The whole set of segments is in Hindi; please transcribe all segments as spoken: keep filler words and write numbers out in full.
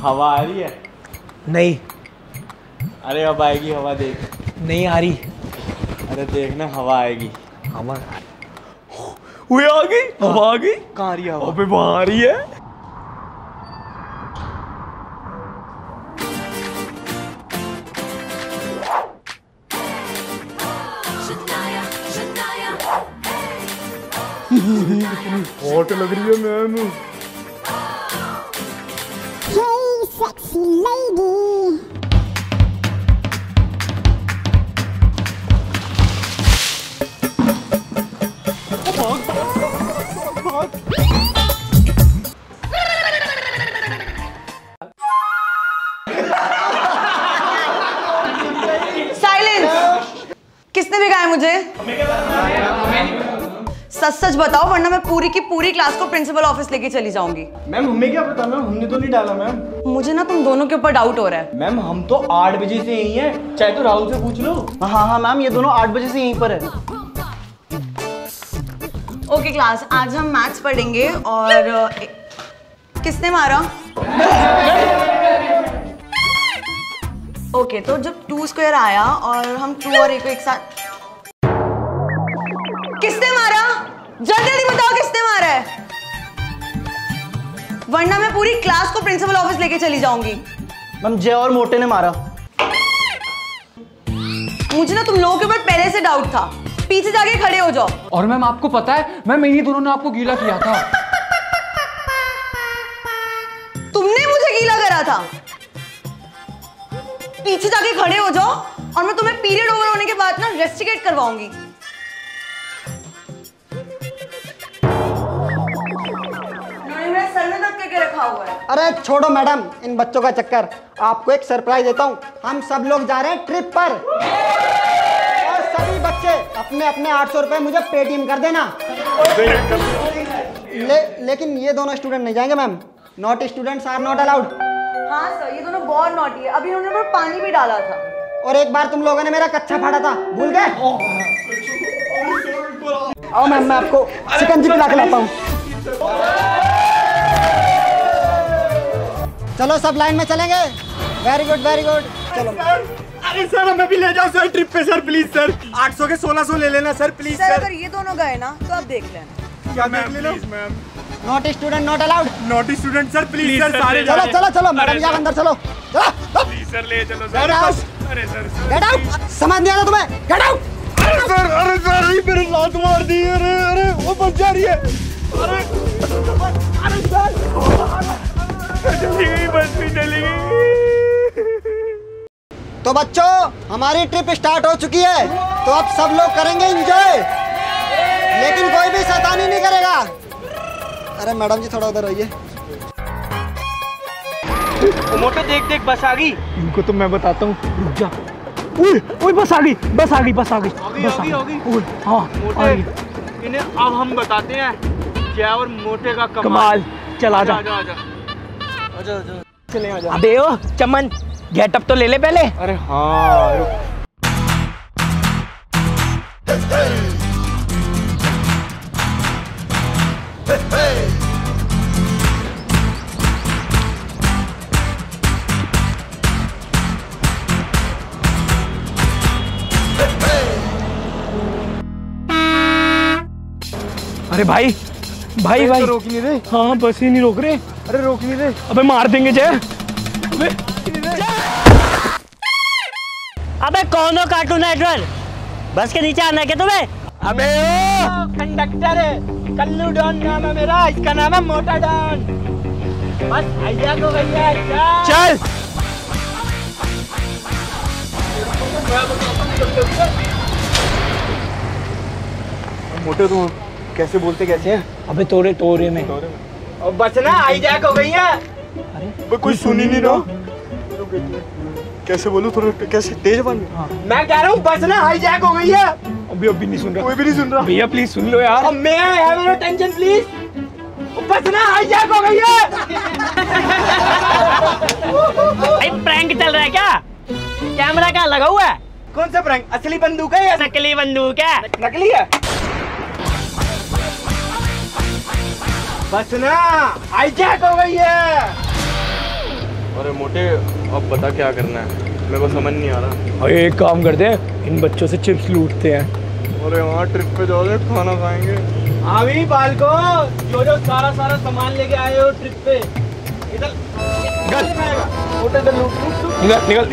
हवा आ रही है? नहीं। अरे अब आएगी हवा, देख। नहीं आ रही। अरे देखना हवा आएगी। हवा वो आ गई, हवा आ गई। कहाँ आ रही है हवा? अबे वहाँ आ रही है। हॉट लग रही है मैम। Hey, sexy lady. किसने भिगाया मुझे? सच सच बताओ वरना मैं पूरी की पूरी क्लास को प्रिंसिपल ऑफिस लेके चली जाऊंगी। मैम हमें क्या पता मैम, हमने तो नहीं डाला मैम। मुझे ना तुम दोनों के ऊपर डाउट हो रहा है। मैम हम तो आठ बजे से यही हैं, चाहे तो राहुल से पूछ लो। हाँ हाँ मैम, ये दोनों आठ बजे से यहीं पर है। ओके क्लास, आज हम मैथ्स पढ़ेंगे और किसने मारा? ओके okay, तो जब टू स्क्वायर आया और हम टू और ए को एक साथ, किसने मारा? जल्दी जल्दी बताओ किसने मारा है, वरना मैं पूरी क्लास को प्रिंसिपल ऑफिस लेके चली जाऊंगी। मैम जय और मोटे ने मारा। मुझे ना तुम लोगों के ऊपर पहले से डाउट था, पीछे जाके खड़े हो जाओ। और मैम आपको पता है मैम इन्हीं दोनों ने आपको गीला किया था। तुमने मुझे गीला करा था? पीछे जाके खड़े हो जाओ और मैं तुम्हें पीरियड ओवर होने के बाद ना रेस्टिकेट करवाऊंगी। मेरा सर में दर्द करके रखा हुआ है। अरे छोड़ो मैडम इन बच्चों का चक्कर, आपको एक सरप्राइज देता हूँ। हम सब लोग जा रहे हैं ट्रिप पर और सभी बच्चे अपने अपने आठ सौ रुपए मुझे पेटीएम कर देना। ले, लेकिन ये दोनों स्टूडेंट नहीं जाएंगे ma'am. Not students are not allowed. हाँ सर, ये दोनों बहुत नॉटी है। अभी उन्होंने पर पानी भी डाला था। और एक बार तुम लोगों ने मेरा कच्चा फाड़ा था, भूल गए? आओ मैम, मैं आपको शिकंजी पिला के लाता हूँ। चलो सब लाइन में चलेंगे। वेरी गुड वेरी गुड, चलो। अरे सर हमें भी ले जाओ सर ट्रिप पे सर, प्लीज सर। आठ सौ के सोलह सौ ले लेना सर, प्लीज सर। सर अगर ये दोनों गए ना तो आप देख लेना। क्या देख लेना? Ma'am not student not allowed. Not student sir, please sir. सारे चलो चलो चलो मैडम, यहाँ अंदर चलो। चलो प्लीज सर, ले चलो सर। अरे सर गेट आउट। समझ नहीं आता तुम्हें? Get out. अरे सर, अरे सर मेरे लात मार दी। अरे अरे वो बच जा रही है। अरे अरे सर चली गई, बस भी चली गई। तो बच्चों हमारी ट्रिप स्टार्ट हो चुकी है, तो अब सब लोग करेंगे एंजॉय, लेकिन कोई भी शैतानी नहीं करेगा। अरे मैडम जी थोड़ा उधर रहिए। मोटे देख देख बस आ गई। इनको तो मैं बताता हूँ, रुक जा। ओए ओए बस आ गई, बस आ गई, बस आ गई, बस आ गई। ओए हाँ मोटे, इन्हें अब हम बताते हैं जय और मोटे का कमाल। कमाल। चल आजा आजा आजा आजा आजा चले आजा। अबे ओ चमन, गेटअप तो ले ले पहले। अरे हाँ रुक। अरे भाई भाई भाई तो रोक नहीं रहे। हाँ बस ही नहीं रोक रहे। अरे रोक नहीं रहे। अबे मार देंगे जय। अबे अबे कौन हो कार्टून नेटवर्क? बस के नीचे आना है क्या तुम्हें? अबे ओ कंडक्टर है, कल्लू डॉन नाम है मेरा, इसका नाम है मोटा डॉन। बस आइडिया को भैया चल। मोटे तुम कैसे बोलते कैसे हैं? अबे तोरे तोरे में। और बचना हाईजैक हो गई है। अरे कोई सुन ही नहीं रहा। कैसे बोलूं, थोड़ा कैसे तेज बन। हाँ। मैं कह रहा हूँ बचना हाईजैक हो गई है। अभी अभी नहीं सुन रहा, कोई भी नहीं सुन रहा। भैया प्लीज सुन लो यार। अब मैं हैव योर अटेंशन प्लीज। बचना हाईजैक हो गई है। भाई प्रैंक चल रहा है क्या? कैमरा कहाँ लगा हुआ है? कौन सा प्रैंक? असली बंदूक है या नकली बंदूक है? नकली है। बचना हाईजैक हो गई है। अरे मोटे, अब बता क्या करना है, मेरे को समझ नहीं आ रहा। और एक काम करते हैं, इन बच्चों से चिप्स लूटते हैं। अरे वहाँ ट्रिप पे जाओगे, खाना खाएंगे। अभी बालको, जो जो सारा सारा सामान लेके आए हो ट्रिप पे, इधर मोटे इधर लूट लूट निकल निकल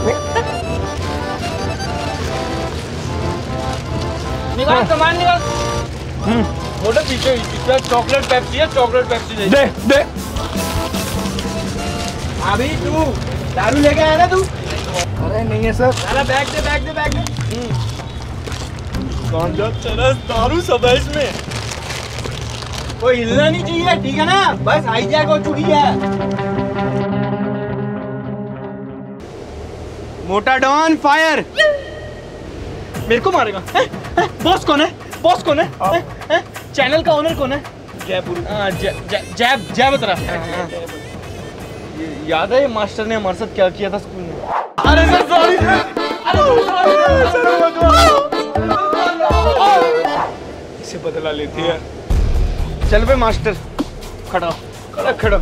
निकल सामान निकल। मोटे पीछे पीछे चॉकलेट पेप्सी है, चॉकलेट पेप्सी दे दे। अभी तू दारू लेके आया ना तू? अरे नहीं है सर। अरे बैग दे बैग दे बैग दे। गांजा चरस दारू सब है इसमें। कोई हिलना नहीं चाहिए, ठीक है ना? बस हाईजैक हो चुकी है। मोटा डॉन फायर। मेरे को मारेगा? बॉस कौन है? बॉस कौन है? है? है? चैनल का ओनर कौन है? जयपुर। हाँ जैब जैब तरफ। याद है मास्टर ने हमारे साथ क्या किया था स्कूल में? अरे सर सॉरी इसे बदला लेती है। चल बे मास्टर, खड़ा खड़ा खड़ा।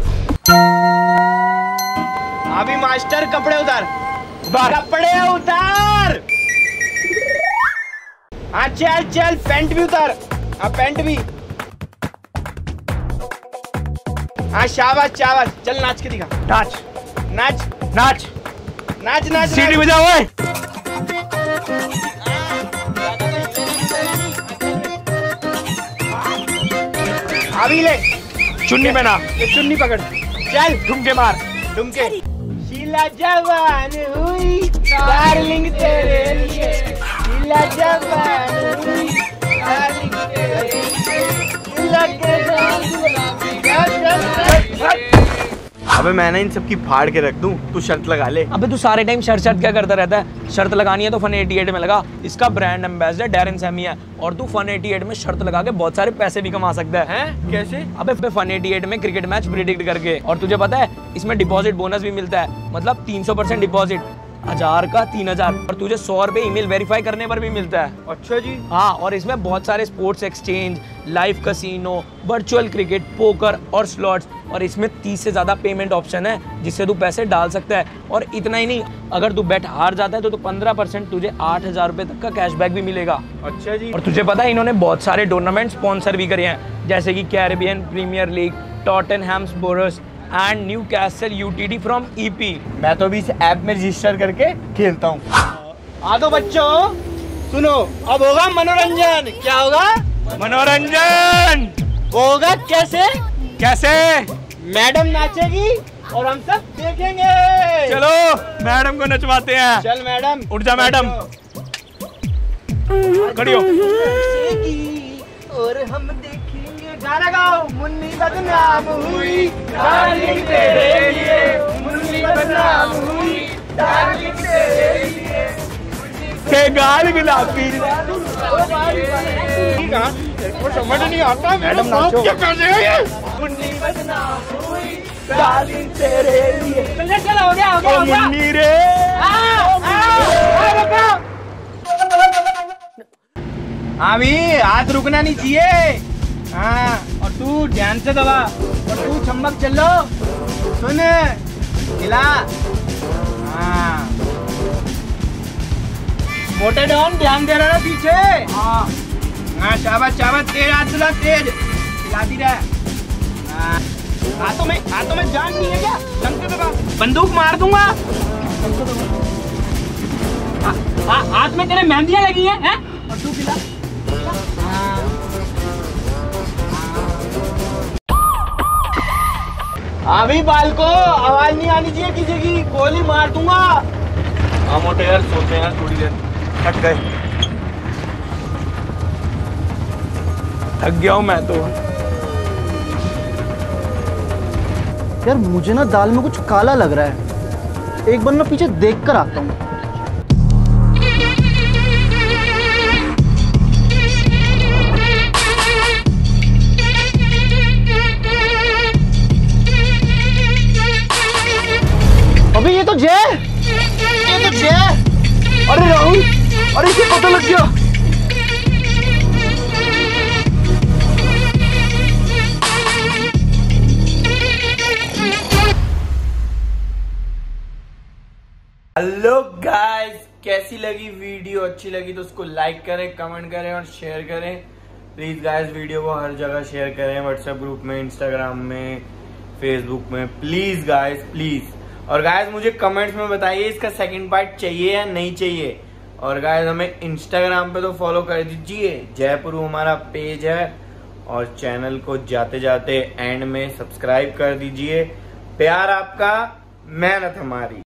अभी मास्टर कपड़े उतार, कपड़े उतार। हाँ चल चल, पैंट भी उतार। हाँ पैंट भी। हाँ शाबाश शाबाश, चल नाच के दिखा। नाच नाच नाच नाच नाच। सीटी बजा ओए। अभी ले चुन्नी पहना, ये चुन्नी पकड़, चल ठुमके मार। डुमके। शीला जवान हुई डार्लिंग तेरे लिए, शीला जवान हुई डार्लिंग तेरे लिए, लगे अबे मैं ना इन सब की फाड़ के रख दूं, तू शर्त लगा ले। अबे तू सारे टाइम शर्त शर्त क्या करता रहता है? शर्त लगानी है तो फन अठासी में लगा। इसका ब्रांड एम्बेसडर डैरेन सैमी है और तू फन अठासी में शर्त लगा के बहुत सारे पैसे भी कमा सकता है। हैं? कैसे? अबे फन अठासी में क्रिकेट मैच प्रिडिक्ट करके, और तुझे पता है इसमें डिपॉजिट बोनस भी मिलता है, मतलब तीन सौ परसेंट डिपॉजिट, हजार का तीन हजार, और तुझे सौ रुपए ईमेल वेरीफाई करने पर भी मिलता है। अच्छा जी। हाँ, और इसमें बहुत सारे sports exchange, live casino, virtual cricket, poker और स्लॉट्स, और इसमें तीस से ज्यादा पेमेंट ऑप्शन है जिससे तू पैसे डाल सकता है। और इतना ही नहीं, अगर तू बेट हार जाता है तो, तो पंद्रह परसेंट तुझे आठ हजार रुपए तक का कैशबैक भी मिलेगा। अच्छा जी। और तुझे पता है इन्होंने बहुत सारे टूर्नामेंट स्पॉन्सर भी करे हैं, जैसे कि Caribbean Premier League, Tottenham Spurs and Newcastle UTD from EP. मैं तो भी इस ऐप में रजिस्टर करके खेलता हूँ। आ दो बच्चों, सुनो, अब होगा मनोरंजन। क्या होगा? मनोरंजन। वो होगा कैसे? कैसे? मैडम नाचेगी और हम सब देखेंगे। चलो मैडम को नचवाते हैं। चल मैडम। उठ जा मैडम, खड़ी हो। और हम देखेंगे। गाना गाओ। मुन्नी बदनाम हुई डार्लिंग तेरे लिए, मुन्नी बदनाम हुई डार्लिंग तेरे लिए, के गाल गुलाबी। समझ नहीं आता मैडम, नाचो। क्या कर रहे हो ये? मुन्नी बदनाम हुई डार्लिंग तेरे लिए। चलो चलो, हो गया हो गया हो गया। मुन्नी रे। अभी हाथ रुकना नहीं चाहिए। हाँ, और तू ध्यान से दबा, और तू चम्मक चलो। सुन, हिला। हाँ, मोटे डॉन ध्यान दे रहा है पीछे। हाँ हाँ, शाबाश शाबाश, तेज हाथ चला, तेज हिलाती रह। हाँ, हाथों में हाथों में जान नहीं है क्या? ढंग से दबा, बंदूक मार दूंगा। हाथ में तेरे मेहंदियां लगी हैं, हैं? और तू खिला। अभी बाल को आवाज नहीं आनी चाहिए किसी की, गोली मार दूंगा। हाँ मोटे यार, सोते हैं थोड़ी देर। थक गए। थक गया हूँ मैं तो। यार मुझे ना दाल में कुछ काला लग रहा है, एक बार मैं पीछे देख कर आता हूँ। अबे ये तो जय, ये तो जय। अरे राहुल, अरे इसे पता लग गया। हेलो गाइस, कैसी लगी वीडियो? अच्छी लगी तो उसको लाइक करें, कमेंट करें और शेयर करें प्लीज गाइस। वीडियो को हर जगह शेयर करें, व्हाट्सएप ग्रुप में, इंस्टाग्राम में, फेसबुक में, प्लीज गाइस प्लीज। और गाइस मुझे कमेंट्स में बताइए इसका सेकंड पार्ट चाहिए या नहीं चाहिए। और गाइस हमें इंस्टाग्राम पे तो फॉलो कर दीजिए, जयपुर हमारा पेज है। और चैनल को जाते जाते एंड में सब्सक्राइब कर दीजिए। प्यार आपका, मेहनत हमारी।